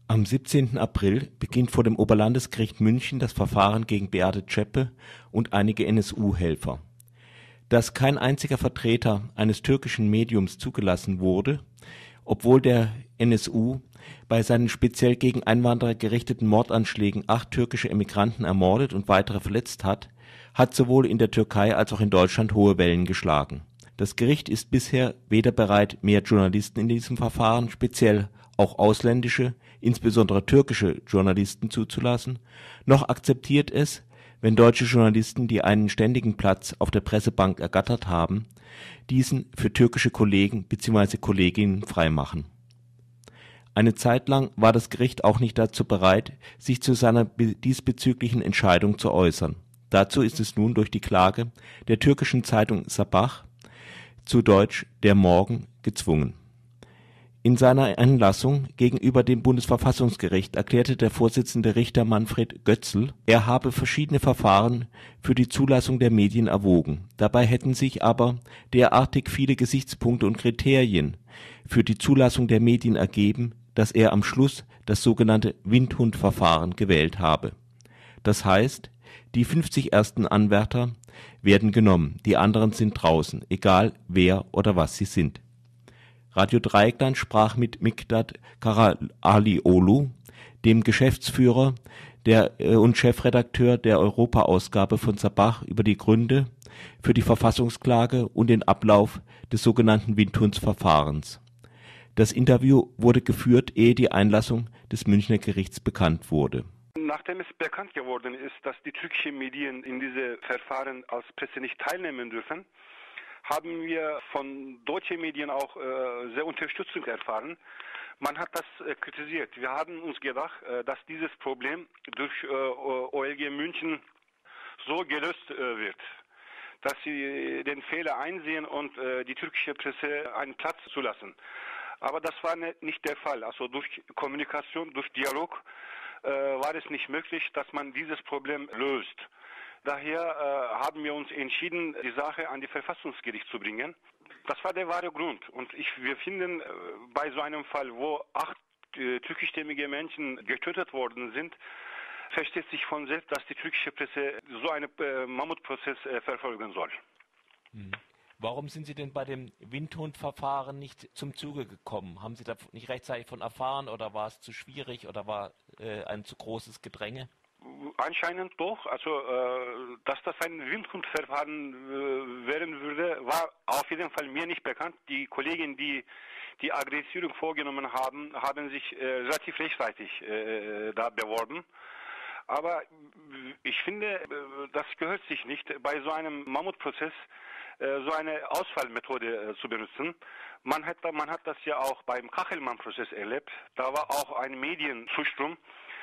Am 17. April beginnt vor dem Oberlandesgericht München das Verfahren gegen Beate Zschäpe und einige NSU-Helfer. Dass kein einziger Vertreter eines türkischen Mediums zugelassen wurde, obwohl der NSU bei seinen speziell gegen Einwanderer gerichteten Mordanschlägen 8 türkische Emigranten ermordet und weitere verletzt hat, hat sowohl in der Türkei als auch in Deutschland hohe Wellen geschlagen. Das Gericht ist bisher weder bereit, mehr Journalisten in diesem Verfahren, speziell auch ausländische, insbesondere türkische Journalisten zuzulassen, noch akzeptiert es, wenn deutsche Journalisten, die einen ständigen Platz auf der Pressebank ergattert haben, diesen für türkische Kollegen bzw. Kolleginnen freimachen. Eine Zeit lang war das Gericht auch nicht dazu bereit, sich zu seiner diesbezüglichen Entscheidung zu äußern. Dazu ist es nun durch die Klage der türkischen Zeitung Sabah, zu Deutsch Der Morgen, gezwungen. In seiner Einlassung gegenüber dem Bundesverfassungsgericht erklärte der Vorsitzende Richter Manfred Götzl, er habe verschiedene Verfahren für die Zulassung der Medien erwogen. Dabei hätten sich aber derartig viele Gesichtspunkte und Kriterien für die Zulassung der Medien ergeben, dass er am Schluss das sogenannte Windhund-Verfahren gewählt habe. Das heißt, die 50 ersten Anwärter werden genommen, die anderen sind draußen, egal wer oder was sie sind. Radio Dreieckland sprach mit Miktat Karaalioglu, dem Geschäftsführer und Chefredakteur der Europa-Ausgabe von Sabah, über die Gründe für die Verfassungsklage und den Ablauf des sogenannten Windhundsverfahrens. Das Interview wurde geführt, ehe die Einlassung des Münchner Gerichts bekannt wurde. Nachdem es bekannt geworden ist, dass die türkischen Medien in diese Verfahren als Presse nicht teilnehmen dürfen, haben wir von deutschen Medien auch sehr Unterstützung erfahren. Man hat das kritisiert. Wir haben uns gedacht, dass dieses Problem durch OLG München so gelöst wird, dass sie den Fehler einsehen und die türkische Presse einen Platz zulassen. Aber das war nicht der Fall. Also durch Kommunikation, durch Dialog war es nicht möglich, dass man dieses Problem löst. Daher haben wir uns entschieden, die Sache an die Verfassungsgericht zu bringen. Das war der wahre Grund. Und wir finden, bei so einem Fall, wo 8 türkischstämmige Menschen getötet worden sind, versteht sich von selbst, dass die türkische Presse so einen Mammutprozess verfolgen soll. Warum sind Sie denn bei dem Windhund-Verfahren nicht zum Zuge gekommen? Haben Sie da nicht rechtzeitig von erfahren oder war es zu schwierig oder war ein zu großes Gedränge? Anscheinend doch. Also, dass das ein Windhundverfahren werden würde, war auf jeden Fall mir nicht bekannt. Die Kollegen, die die Aggressierung vorgenommen haben, haben sich relativ rechtzeitig da beworben. Aber ich finde, das gehört sich nicht, bei so einem Mammutprozess so eine Auswahlmethode zu benutzen. Man hat das ja auch beim Kachelmann-Prozess erlebt. Da war auch ein Medienzustrom.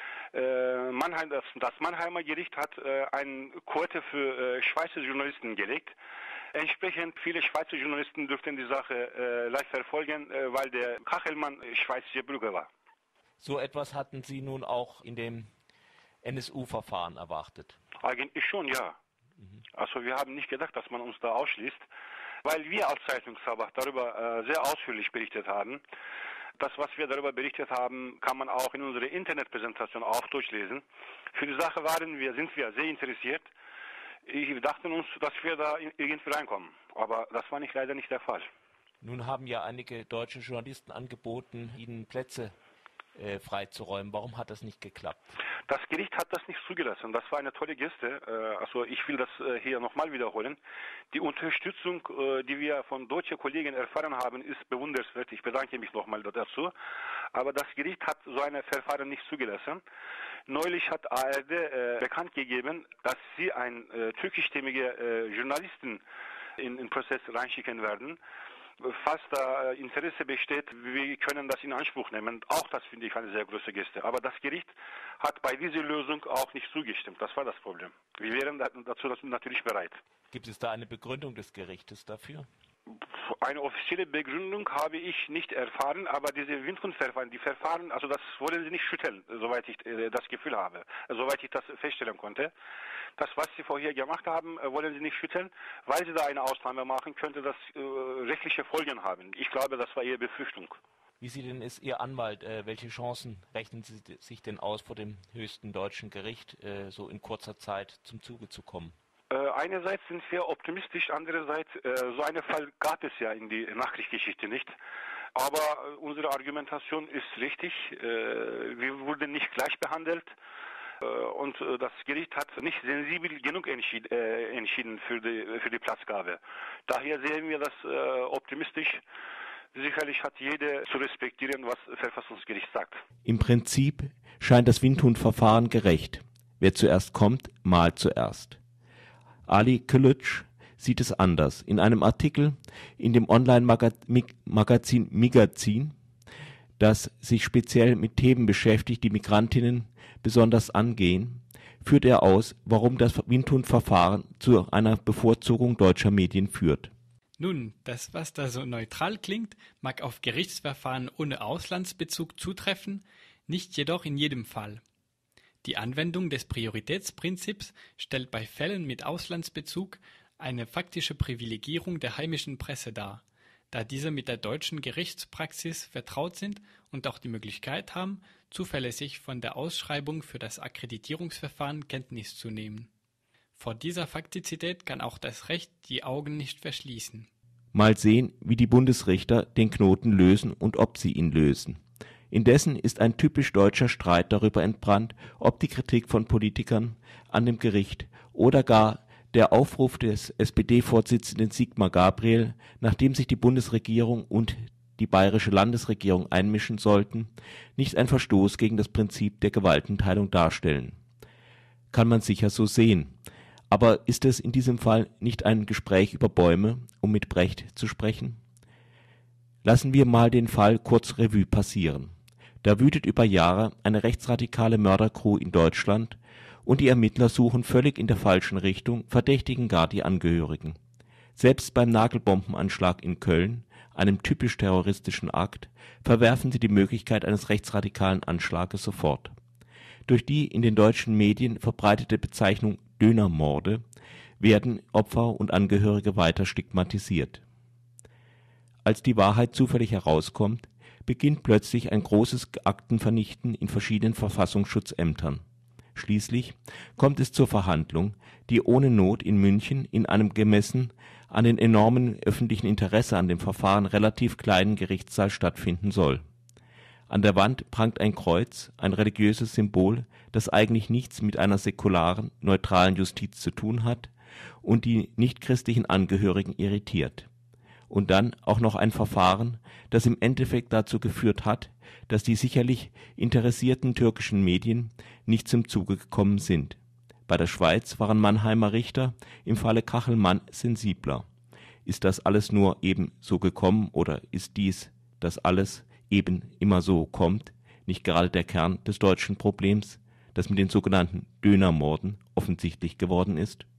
Das Mannheimer Gericht hat eine Quote für Schweizer Journalisten gelegt. Entsprechend viele Schweizer Journalisten dürften die Sache leicht verfolgen, weil der Kachelmann schweizerischer Bürger war. So etwas hatten Sie nun auch in dem NSU-Verfahren erwartet? Eigentlich schon, ja. Also wir haben nicht gedacht, dass man uns da ausschließt, weil wir als Zeitung Sabah darüber sehr ausführlich berichtet haben. Das, was wir darüber berichtet haben, kann man auch in unserer Internetpräsentation auch durchlesen. Für die Sache sind wir sehr interessiert. Wir dachten uns, dass wir da irgendwie reinkommen, aber das war leider nicht der Fall. Nun haben ja einige deutsche Journalisten angeboten, ihnen Plätze freizuräumen. Warum hat das nicht geklappt? Das Gericht hat das nicht zugelassen. Das war eine tolle Geste. Also ich will das hier nochmal wiederholen. Die Unterstützung, die wir von deutschen Kollegen erfahren haben, ist bewundernswert. Ich bedanke mich nochmal dazu. Aber das Gericht hat so ein Verfahren nicht zugelassen. Neulich hat ARD bekannt gegeben, dass sie einen türkischstämmigen Journalisten in den Prozess reinschicken werden. Falls da Interesse besteht, wir können das in Anspruch nehmen. Auch das finde ich eine sehr große Geste. Aber das Gericht hat bei dieser Lösung auch nicht zugestimmt. Das war das Problem. Wir wären dazu natürlich bereit. Gibt es da eine Begründung des Gerichtes dafür? Eine offizielle Begründung habe ich nicht erfahren, aber diese Windhundverfahren, die Verfahren, also das wollen sie nicht schütteln, soweit ich das Gefühl habe, soweit ich das feststellen konnte. Das, was sie vorher gemacht haben, wollen sie nicht schütteln, weil sie da eine Ausnahme machen, könnte das rechtliche Folgen haben. Ich glaube, das war ihre Befürchtung. Wie sieht denn ist Ihr Anwalt? Welche Chancen rechnen Sie sich denn aus, vor dem höchsten deutschen Gericht so in kurzer Zeit zum Zuge zu kommen? Einerseits sind wir optimistisch, andererseits so einen Fall gab es ja in die Nachkriegsgeschichte nicht. Aber unsere Argumentation ist richtig. Wir wurden nicht gleich behandelt. Und das Gericht hat nicht sensibel genug entschieden für die Platzgabe. Daher sehen wir das optimistisch. Sicherlich hat jeder zu respektieren, was das Verfassungsgericht sagt. Im Prinzip scheint das Windhund-Verfahren gerecht. Wer zuerst kommt, mahlt zuerst. Ali Kılıç sieht es anders. In einem Artikel in dem Online-Magazin Migazin, das sich speziell mit Themen beschäftigt, die Migrantinnen besonders angehen, führt er aus, warum das Windhund-Verfahren zu einer Bevorzugung deutscher Medien führt. Nun, das, was da so neutral klingt, mag auf Gerichtsverfahren ohne Auslandsbezug zutreffen, nicht jedoch in jedem Fall. Die Anwendung des Prioritätsprinzips stellt bei Fällen mit Auslandsbezug eine faktische Privilegierung der heimischen Presse dar, da diese mit der deutschen Gerichtspraxis vertraut sind und auch die Möglichkeit haben, zuverlässig von der Ausschreibung für das Akkreditierungsverfahren Kenntnis zu nehmen. Vor dieser Faktizität kann auch das Recht die Augen nicht verschließen. Mal sehen, wie die Bundesrichter den Knoten lösen und ob sie ihn lösen. Indessen ist ein typisch deutscher Streit darüber entbrannt, ob die Kritik von Politikern an dem Gericht oder gar der Aufruf des SPD-Vorsitzenden Sigmar Gabriel, nachdem sich die Bundesregierung und die bayerische Landesregierung einmischen sollten, nicht ein Verstoß gegen das Prinzip der Gewaltenteilung darstellen. Kann man sicher so sehen. Aber ist es in diesem Fall nicht ein Gespräch über Bäume, um mit Brecht zu sprechen? Lassen wir mal den Fall kurz Revue passieren. Da wütet über Jahre eine rechtsradikale Mördercrew in Deutschland und die Ermittler suchen völlig in der falschen Richtung, verdächtigen gar die Angehörigen. Selbst beim Nagelbombenanschlag in Köln, einem typisch terroristischen Akt, verwerfen sie die Möglichkeit eines rechtsradikalen Anschlages sofort. Durch die in den deutschen Medien verbreitete Bezeichnung Dönermorde werden Opfer und Angehörige weiter stigmatisiert. Als die Wahrheit zufällig herauskommt, beginnt plötzlich ein großes Aktenvernichten in verschiedenen Verfassungsschutzämtern. Schließlich kommt es zur Verhandlung, die ohne Not in München in einem gemessen an den enormen öffentlichen Interesse an dem Verfahren relativ kleinen Gerichtssaal stattfinden soll. An der Wand prangt ein Kreuz, ein religiöses Symbol, das eigentlich nichts mit einer säkularen, neutralen Justiz zu tun hat und die nichtchristlichen Angehörigen irritiert. Und dann auch noch ein Verfahren, das im Endeffekt dazu geführt hat, dass die sicherlich interessierten türkischen Medien nicht zum Zuge gekommen sind. Bei der Schweiz waren Mannheimer Richter im Falle Kachelmann sensibler. Ist das alles nur eben so gekommen oder ist dies, das alles eben immer so kommt, nicht gerade der Kern des deutschen Problems, das mit den sogenannten Dönermorden offensichtlich geworden ist?